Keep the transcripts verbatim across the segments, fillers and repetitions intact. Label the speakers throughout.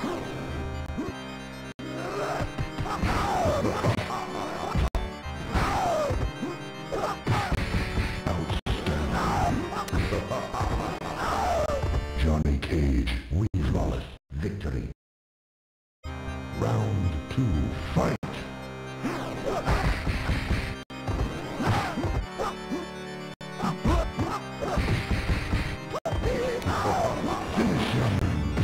Speaker 1: Johnny Cage, we flawless victory. Round two, fight! Finish him!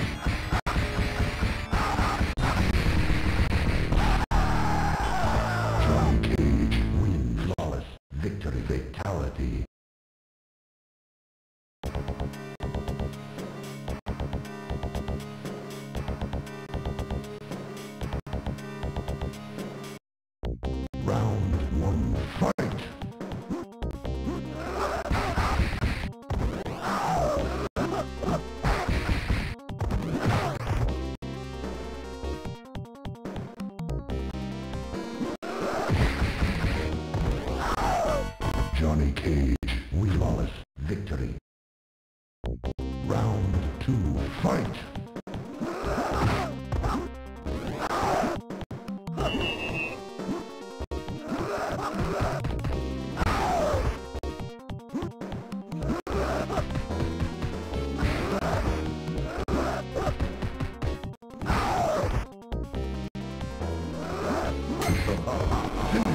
Speaker 1: Johnny Cage, win flawless victory fatality. Round one, fight! Johnny Cage, we flawless victory. Round two, fight! Finish